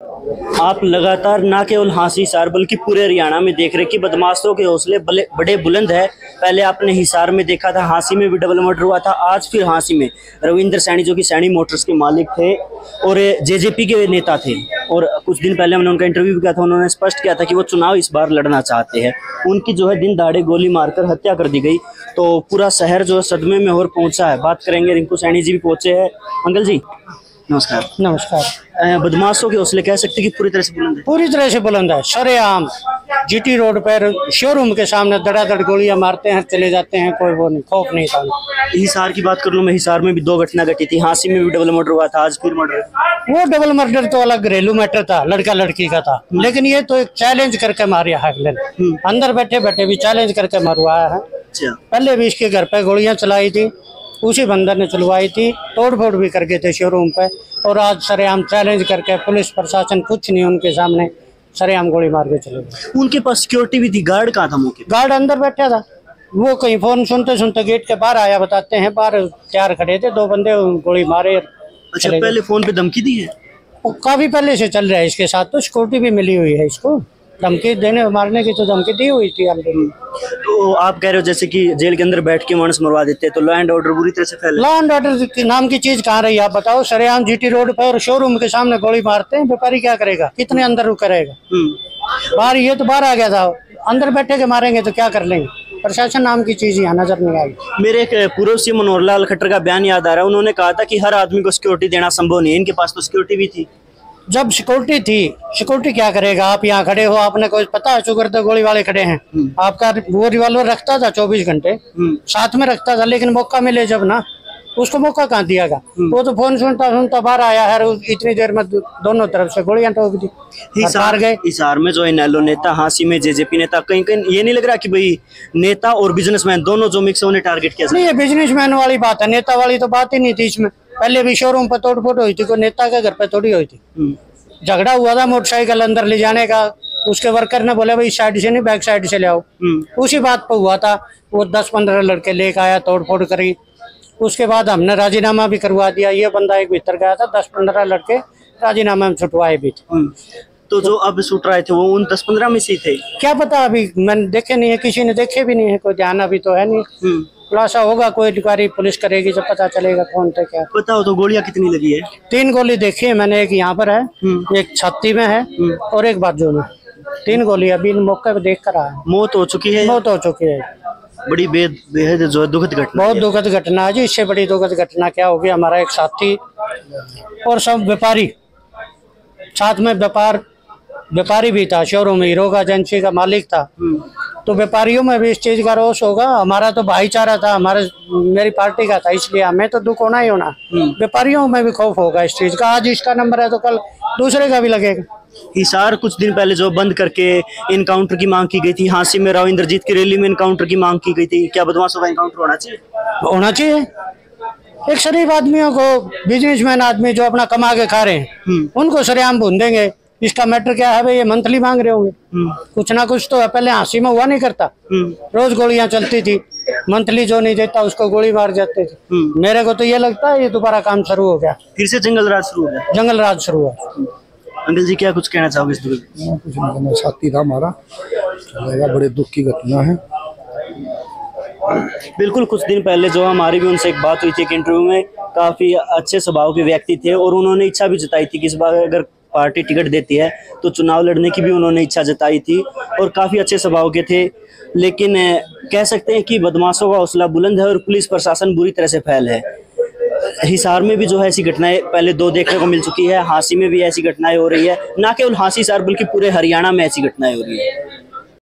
आप लगातार ना केवल हाँसी हिसार बल्कि पूरे हरियाणा में देख रहे कि बदमाशों के हौसले बड़े बुलंद है। पहले आपने हिसार में देखा था, हाँसी में भी डबल मर्डर हुआ था। आज फिर हाँसी में रविंद्र सैनी जो कि सैनी मोटर्स के मालिक थे और जेजेपी के नेता थे, और कुछ दिन पहले हमने उनका इंटरव्यू भी किया था। उन्होंने स्पष्ट किया था कि वो चुनाव इस बार लड़ना चाहते हैं। उनकी जो है दिन दहाड़े गोली मारकर हत्या कर दी गई, तो पूरा शहर जो है सदमे में और पहुंचा है। बात करेंगे, रिंकू सैनी जी भी पहुंचे हैं। अंकल जी नमस्कार। नमस्कार। बदमाशों के हौसले कह सकते हैं कि पूरी तरह से बुलंद है। पूरी तरह से बुलंद है। सरेआम जीटी रोड पर शोरूम के सामने धड़ाधड़ गोलियां मारते हैं, चले जाते हैं, कोई वो नहीं, खौफ नहीं था। हिसार की बात कर लूं मैं, हिसार में भी 2 घटना घटी थी। हाँसी में भी डबल मर्डर हुआ था, आज फिर मर्डर। वो डबल मर्डर तो अलग घरेलू मैटर था, लड़का लड़की का था, लेकिन ये तो एक चैलेंज करके मारा है। अंदर बैठे बैठे भी चैलेंज करके मरवाया है। पहले भी इसके घर पे गोलियां चलाई थी, उसी बंदर ने चलवाई थी, तोड़ फोड़ भी करके थे शोरूम पे, और आज सरेआम चैलेंज करके पुलिस प्रशासन कुछ नहीं, उनके सामने सरेआम गोली मार के चले गए। उनके पास सिक्योरिटी भी थी, गार्ड कहाँ था? मौके गार्ड अंदर बैठा था, वो कहीं फोन सुनते सुनते गेट के बाहर आया, बताते हैं बाहर 4 खड़े थे, 2 बंदे गोली मारे। अच्छा, पहले फोन पे धमकी दी है? काफी पहले से चल रहा है इसके साथ, तो सिक्योरिटी भी मिली हुई है इसको। धमकी देने मारने की तो धमकी दी हुई थी ऑलरेडी। तो आप कह रहे हो जैसे कि जेल के अंदर बैठ के मानस मरवा देते हैं, तो लॉ एंड ऑर्डर बुरी तरह से फैला। लॉ एंड ऑर्डर नाम की चीज कहाँ रही, आप बताओ? सरेआम जीटी रोड पर शोरूम के सामने गोली मारते हैं, व्यापारी क्या करेगा? कितने अंदर रुक करेगा? बाहर, ये तो बाहर आ गया था, अंदर बैठे के मारेंगे तो क्या कर लेंगे? प्रशासन नाम की चीज यहाँ नजर नहीं आई। मेरे एक पूर्व सीएम मनोहर लाल खट्टर का बयान याद आ रहा है। उन्होंने कहा था कि हर आदमी को सिक्योरिटी देना संभव नहीं है। इनके पास तो सिक्योरिटी भी थी। जब सिक्योरिटी थी, सिक्योरिटी क्या करेगा? आप यहाँ खड़े हो, आपने कोई पता है शुगर तो गोली वाले खड़े हैं, आपका वो रिवॉल्वर रखता था 24 घंटे साथ में रखता था, लेकिन मौका मिले जब ना, उसको मौका कहाँ दियागा? वो तो फोन सुनता सुनता बाहर आया है, इतनी देर में दोनों तरफ से गोलियां ठोक दी, हार गए। हिसार में जो इनेलो नेता, हाँसी में जेजेपी नेता, कहीं कहीं ये नहीं लग रहा कि भाई नेता और बिजनेसमैन दोनों जो मिक्स है उन्हें टारगेट किया? नहीं, ये बिजनेसमैन वाली बात है, नेता वाली तो बात ही नहीं थी इसमें। पहले भी शोरूम पर तोड़ फोड़ हुई थी, कोई नेता के घर पे थोड़ी हुई थी। झगड़ा हुआ था मोटरसाइकिल अंदर ले जाने का, उसके वर्कर ने बोले भाई साइड से नहीं, बैक साइड से ले आओ, उसी बात पर हुआ था। वो 10-15 लड़के लेकर आया, तोड़ फोड़ करी, उसके बाद हमने राजीनामा भी करवा दिया। ये बंदा एक भीतर गया था, 10-15 लड़के राजीनामा में छुटवाए भी थे। तो जो अब शूट रहे थे वो उन 10-15 में से थे? क्या पता, अभी मैंने देखे नहीं है, किसी ने देखे भी नहीं है, कोई ध्यान अभी तो है नहीं। खुलासा होगा, कोई अधिकारी पुलिस करेगी, जब पता चलेगा कौन थे क्या। बताओ तो गोलियां कितनी लगी है? 3 गोली देखी है मैंने, एक यहाँ पर है, एक छाती में है और एक बाजू में। 3 गोली अभी मौके पे देख कर आया। मौत हो चुकी है? मौत हो चुकी है। बड़ी बेहद जो दुखद घटना, बहुत दुखद घटना है जी। इससे बड़ी दुखद घटना क्या होगी? हमारा एक साथी और सब व्यापारी, साथ में व्यापारी भी था, शोरूम हीरो का एजेंसी का मालिक था, तो व्यापारियों में भी इस चीज का रोष होगा। हमारा तो भाईचारा था, मेरी पार्टी का था, इसलिए हमें तो दुख होना ही होना। व्यापारियों में भी खौफ होगा इस चीज का। आज इसका नंबर है तो कल दूसरे का भी लगेगा। हिसार कुछ दिन पहले जो बंद करके इनकाउंटर की मांग की गई थी, हाँसी में राव इंद्रजीत की रैली में इनकाउंटर की मांग की गई थी, क्या बदमाशों का इनकाउंटर होना चाहिए? होना चाहिए। एक शरीफ आदमियों को, बिजनेसमैन आदमी जो अपना कमा के खा रहे हैं, उनको सरेआम भून देंगे। इसका मैटर क्या है भाई? ये मंथली मांग रहे होंगे, कुछ ना कुछ तो है। पहले हाँसी में हुआ नहीं करता, रोज गोलियां चलती थी, मंथली जो नहीं देता उसको गोली मार जाते थे। मेरे को तो ये लगता है ये दोबारा काम शुरू हो गया, फिर से जंगल राज शुरू हो गया। जंगल राज शुरू हुआ। अंकल जी क्या कुछ कहना चाहोगे इस दुख? कुछ नहीं, साथी था हमारा, बड़े दुख की घटना है। बिल्कुल, कुछ दिन पहले जो हमारी भी उनसे एक बात हुई थी, एक इंटरव्यू में, काफी अच्छे स्वभाव के व्यक्ति थे और उन्होंने इच्छा भी जताई थी कि इस बार अगर पार्टी टिकट देती है तो चुनाव लड़ने की भी उन्होंने इच्छा जताई थी और काफी अच्छे स्वभाव के थे। लेकिन कह सकते हैं कि बदमाशों का हौसला बुलंद है और पुलिस प्रशासन बुरी तरह से फैल है। हिसार में भी जो है ऐसी घटनाएं पहले 2 देखने को मिल चुकी है, हाँसी में भी ऐसी घटनाएं हो रही है। ना केवल हाँसी हिसार बल्कि पूरे हरियाणा में ऐसी घटनाएं हो रही है।